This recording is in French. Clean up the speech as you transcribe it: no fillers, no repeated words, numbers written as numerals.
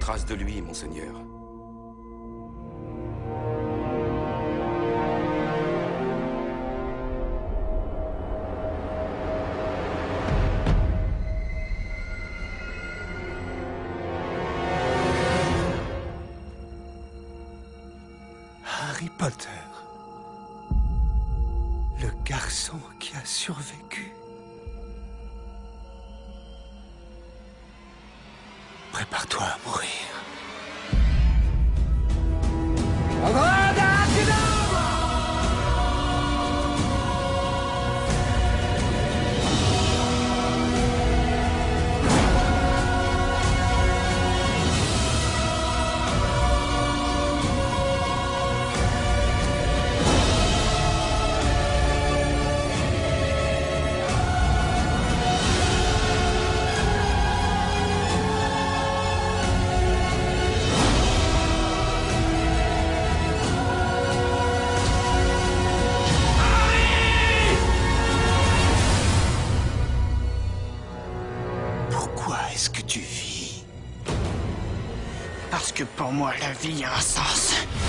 trace de lui, monseigneur. Harry Potter. Le garçon qui a survécu. Prépare-toi à mourir. Pourquoi est-ce que tu vis? Parce que pour moi, la vie a un sens.